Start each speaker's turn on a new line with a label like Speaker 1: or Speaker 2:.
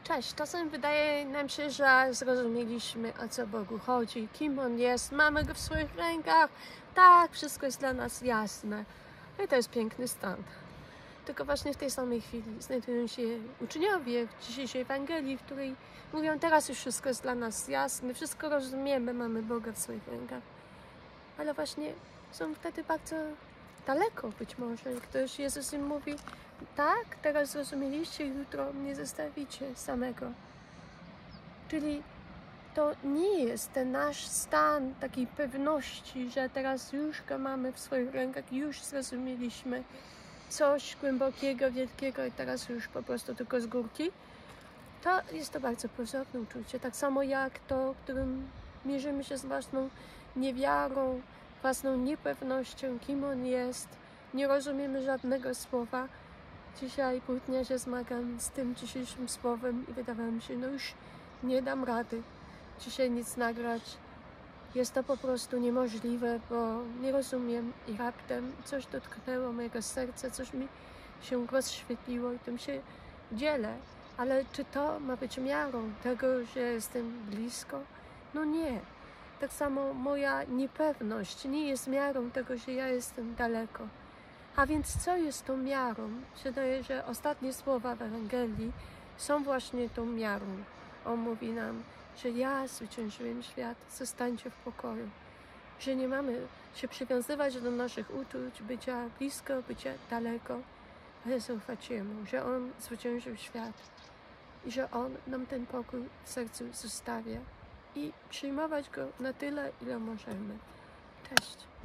Speaker 1: Cześć, czasem wydaje nam się, że zrozumieliśmy, o co Bogu chodzi, kim On jest, mamy Go w swoich rękach, tak, wszystko jest dla nas jasne. I to jest piękny stan. Tylko właśnie w tej samej chwili znajdują się uczniowie w dzisiejszej Ewangelii, w której mówią, teraz już wszystko jest dla nas jasne, wszystko rozumiemy, mamy Boga w swoich rękach. Ale właśnie są wtedy bardzo daleko być może. Ktoś, Jezus im mówi, tak, teraz zrozumieliście, jutro mnie zostawicie samego. Czyli to nie jest ten nasz stan takiej pewności, że teraz już Go mamy w swoich rękach, już zrozumieliśmy coś głębokiego, wielkiego i teraz już po prostu tylko z górki. To jest to bardzo pozorne uczucie. Tak samo jak to, którym mierzymy się z własną niewiarą, własną niepewnością, kim On jest. Nie rozumiemy żadnego słowa. Dzisiaj pół dnia się zmagam z tym dzisiejszym słowem i wydawało mi się, no już nie dam rady dzisiaj nic nagrać. Jest to po prostu niemożliwe, bo nie rozumiem i raptem coś dotknęło mojego serca, coś mi się rozświetliło i tym się dzielę. Ale czy to ma być miarą tego, że jestem blisko? No nie. Tak samo moja niepewność nie jest miarą tego, że ja jestem daleko. A więc co jest tą miarą? Wydaje, że ostatnie słowa w Ewangelii są właśnie tą miarą. On mówi nam, że ja zwyciężyłem świat, zostańcie w pokoju. Że nie mamy się przywiązywać do naszych uczuć, bycia blisko, bycia daleko, ale zaufać Jemu, że On zwyciężył świat i że On nam ten pokój w sercu zostawia i przyjmować Go na tyle, ile możemy. Cześć.